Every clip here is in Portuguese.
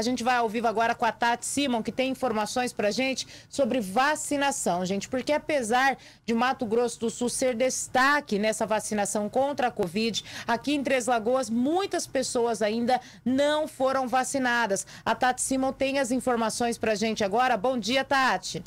A gente vai ao vivo agora com a Tati Simon, que tem informações pra gente sobre vacinação, gente, porque apesar de Mato Grosso do Sul ser destaque nessa vacinação contra a Covid, aqui em Três Lagoas, muitas pessoas ainda não foram vacinadas. A Tati Simon tem as informações pra gente agora. Bom dia, Tati.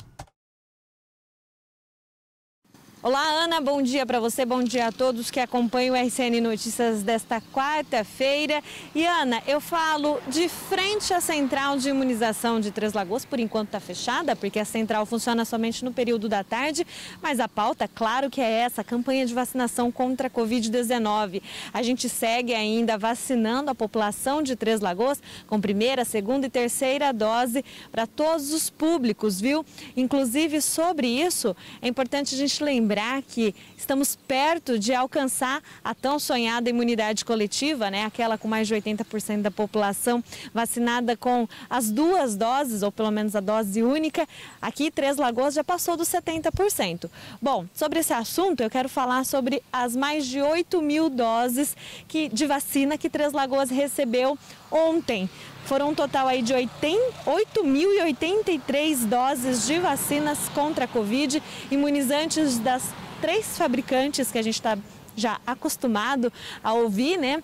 Olá, Ana, bom dia para você, bom dia a todos que acompanham o RCN Notícias desta quarta-feira. E, Ana, eu falo de frente à Central de Imunização de Três Lagoas, por enquanto está fechada, porque a central funciona somente no período da tarde, mas a pauta, claro que é essa, a campanha de vacinação contra a Covid-19. A gente segue ainda vacinando a população de Três Lagoas com primeira, segunda e terceira dose para todos os públicos, viu? Inclusive, sobre isso, é importante a gente lembrar que estamos perto de alcançar a tão sonhada imunidade coletiva, né? Aquela com mais de 80% da população vacinada com as duas doses, ou pelo menos a dose única. Aqui, Três Lagoas já passou dos 70%. Bom, sobre esse assunto, eu quero falar sobre as mais de 8 mil doses de vacina que Três Lagoas recebeu ontem. Foram um total aí de 8.083 doses de vacinas contra a Covid, imunizantes das 3 fabricantes que a gente está já acostumado a ouvir, né?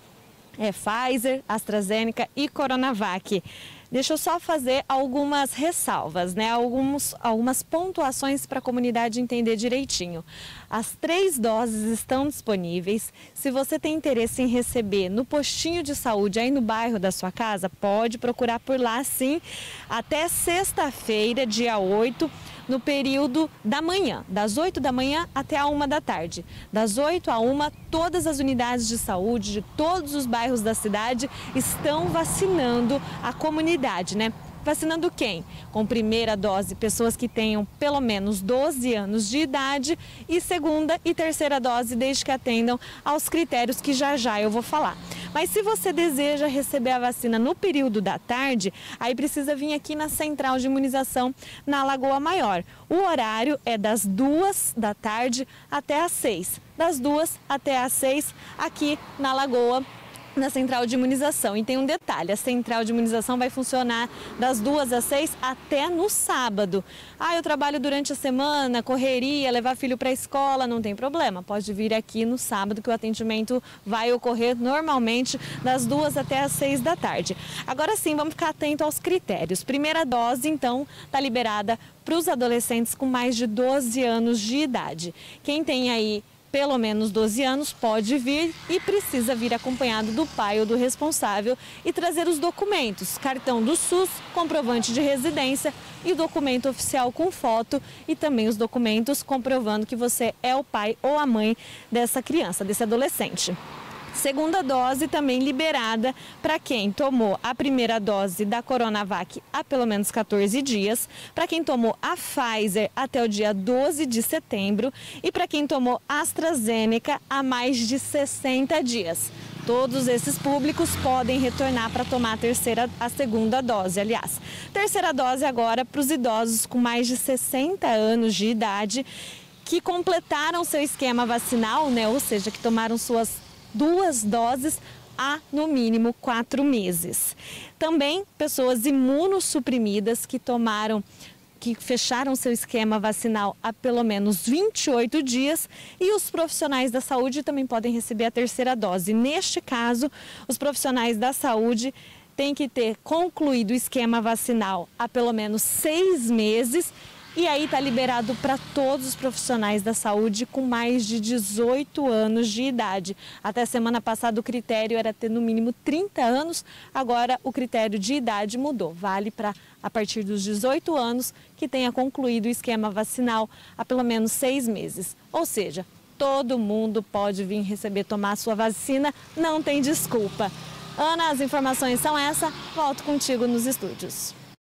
Pfizer, AstraZeneca e Coronavac. Deixa eu só fazer algumas ressalvas, né? Algumas pontuações para a comunidade entender direitinho. As 3 doses estão disponíveis. Se você tem interesse em receber no postinho de saúde aí no bairro da sua casa, pode procurar por lá sim, até sexta-feira, dia 8, no período da manhã, das 8 da manhã até a 1 da tarde. Das 8 à 1, todas as unidades de saúde de todos os bairros da cidade estão vacinando a comunidade, né? Vacinando quem? Com primeira dose, pessoas que tenham pelo menos 12 anos de idade e segunda e terceira dose, desde que atendam aos critérios que já eu vou falar. Mas se você deseja receber a vacina no período da tarde, aí precisa vir aqui na Central de Imunização na Lagoa Maior. O horário é das 2 da tarde até às 6. Das 2 até às 6 aqui na Lagoa, na Central de Imunização. E tem um detalhe, a Central de Imunização vai funcionar das 2 às 6 até no sábado. Eu trabalho durante a semana, correria, levar filho para a escola, não tem problema. Pode vir aqui no sábado que o atendimento vai ocorrer normalmente das 2 até às 6 da tarde. Agora sim, vamos ficar atento aos critérios. Primeira dose, então, está liberada para os adolescentes com mais de 12 anos de idade. Quem tem aí pelo menos 12 anos pode vir e precisa vir acompanhado do pai ou do responsável e trazer os documentos, cartão do SUS, comprovante de residência e documento oficial com foto e também os documentos comprovando que você é o pai ou a mãe dessa criança, desse adolescente. Segunda dose também liberada para quem tomou a primeira dose da Coronavac há pelo menos 14 dias, para quem tomou a Pfizer até o dia 12 de setembro e para quem tomou AstraZeneca há mais de 60 dias. Todos esses públicos podem retornar para tomar a segunda dose, aliás. Terceira dose agora para os idosos com mais de 60 anos de idade que completaram seu esquema vacinal, né? Ou seja, que tomaram suas 2 doses há, no mínimo, 4 meses. Também pessoas imunossuprimidas que fecharam seu esquema vacinal há pelo menos 28 dias e os profissionais da saúde também podem receber a terceira dose. Neste caso, os profissionais da saúde têm que ter concluído o esquema vacinal há pelo menos 6 meses. E aí está liberado para todos os profissionais da saúde com mais de 18 anos de idade. Até semana passada o critério era ter no mínimo 30 anos, agora o critério de idade mudou. Vale para a partir dos 18 anos que tenha concluído o esquema vacinal há pelo menos 6 meses. Ou seja, todo mundo pode vir tomar a sua vacina, não tem desculpa. Ana, as informações são essas, volto contigo nos estúdios.